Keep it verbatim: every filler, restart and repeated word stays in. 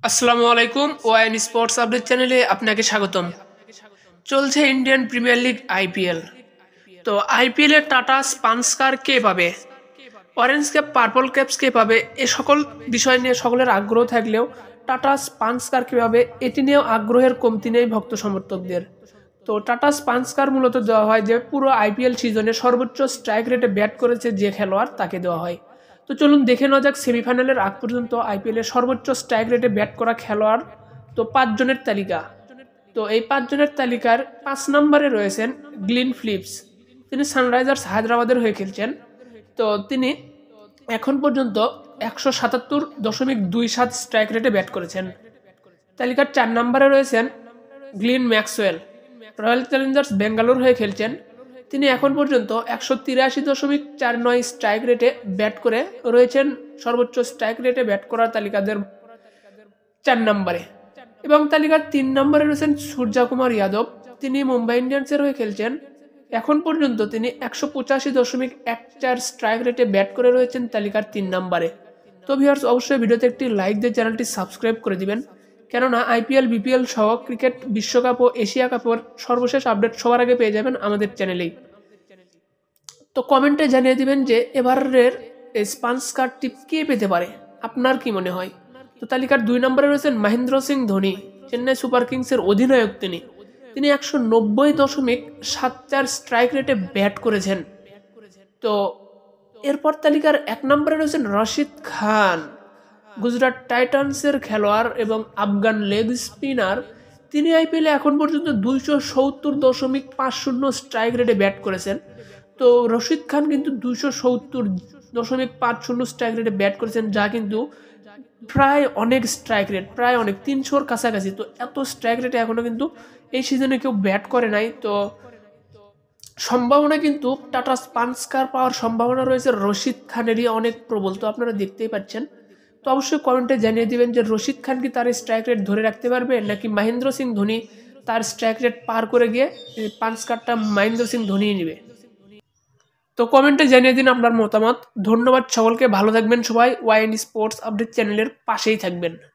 আসসালামু আলাইকুম। Wine sports update চ্যানেলে আপনাকে স্বাগতম। চলছে ইন্ডিয়ান প্রিমিয়ার লিগ আইপিএল। তো আইপিএল এর টাটা স্পন্সর কে পাবে, অরেঞ্জ ক্যাপ পার্পল ক্যাপস কে পাবে, এ সকল বিষয় নিয়ে সকলের আগ্রহ থাকলেও টাটা স্পন্সর কে পাবে এটি নিয়েও আগ্রহের কমতি নেই ভক্ত সমর্থকদের। তো টাটা স্পন্সর মূলত দেওয়া হয় যে পুরো আইপিএল সিজনে সর্বোচ্চ স্ট্রাইক রেটে ব্যাট করেছে যে খেলোয়াড় তাকে দেওয়া হয়। তো চলুন দেখে নেওয়া যাক সেমিফাইনালের আগ পর্যন্ত আইপিএলের সর্বোচ্চ স্ট্রাইক রেটে ব্যাট করা খেলোয়াড় তো পাঁচজনের তালিকা। তো এই পাঁচজনের তালিকার পাঁচ নম্বরে রয়েছেন গ্লিন ফিলিপস। তিনি সানরাইজার্স হায়দ্রাবাদের হয়ে খেলছেন। তো তিনি এখন পর্যন্ত একশো সাতাত্তর দশমিক দুই সাত স্ট্রাইক রেটে ব্যাট করেছেন। তালিকার চার নম্বরে রয়েছেন Glenn Maxwell, royal challengers Bangalore হয়ে খেলছেন। তিনি এখন পর্যন্ত একশো তিরাশি দশমিক চার নয় স্ট্রাইক রেটে ব্যাট করে রয়েছেন সর্বোচ্চ স্ট্রাইক রেটে ব্যাট করার তালিকাদের চার নম্বরে। এবং তালিকার তিন নম্বরে রয়েছেন সূর্যা কুমার যাদব। তিনি মুম্বাই ইন্ডিয়ান্সের হয়ে খেলছেন। এখন পর্যন্ত তিনি একশো পঁচাশি দশমিক এক চার স্ট্রাইক রেটে ব্যাট করে রয়েছেন তালিকার তিন নম্বরে। তো ভিউয়ার্স, অবশ্যই ভিডিওতে একটি লাইক দিয়ে চ্যানেলটি সাবস্ক্রাইব করে দিবেন, কেননা আইপিএল, বিপিএল সহ ক্রিকেট বিশ্বকাপ ও এশিয়া কাপের সর্বশেষ আপডেট সবার আগে পেয়ে যাবেন আমাদের চ্যানেলেই। তো কমেন্টে জানিয়ে দিবেন যে এবারের এই স্পন্সর টিপ কে পেতে পারে, আপনার কি মনে হয়। তো তালিকার দুই নম্বরে রয়েছেন মহেন্দ্র সিং ধোনি, চেন্নাই সুপার কিংসের অধিনায়ক। তিনি তিনি একশো নব্বই দশমিক সাত চার স্ট্রাইক রেটে ব্যাট করেছেন। তো এরপর তালিকার এক নম্বরে রয়েছেন রশিদ খান, গুজরাট টাইটান্সের খেলোয়াড় এবং আফগান লেগ স্পিনার। তিনি আইপিএলে এখন পর্যন্ত দুইশো সত্তর দশমিক পাঁচ শূন্য স্ট্রাইক রেটে ব্যাট করেছেন। তো রশিদ খান কিন্তু দুইশো সত্তর দশমিক পাঁচ শূন্য স্ট্রাইক রেটে ব্যাট করেছেন, যা কিন্তু প্রায় অনেক স্ট্রাইক রেট, প্রায় অনেক তিনশোর কাছাকাছি। তো এত স্ট্রাইক রেটে এখনো কিন্তু এই সিজনে কেউ ব্যাট করে নাই। তো সম্ভাবনা কিন্তু টাটা স্পন্সর পাওয়ার সম্ভাবনা রয়েছে রশিদ খানেরই অনেক প্রবল। তো আপনারা দেখতেই পাচ্ছেন। তো অবশ্যই কমেন্টে জানিয়ে দিবেন যে রশিদ খান কি তার স্ট্রাইক রেট ধরে রাখতে পারবে, নাকি মহেন্দ্র সিং ধোনি তার স্ট্রাইক রেট পার করে গিয়ে স্পন্সরটা মহেন্দ্র সিং ধোনি নেবে। তো কমেন্টে জানিয়ে দিন আপনার মতামত। ধন্যবাদ সকলকে, ভালো থাকবেন সবাই। ওয়াইন স্পোর্টস আপডেট চ্যানেলের পাশেই থাকবেন।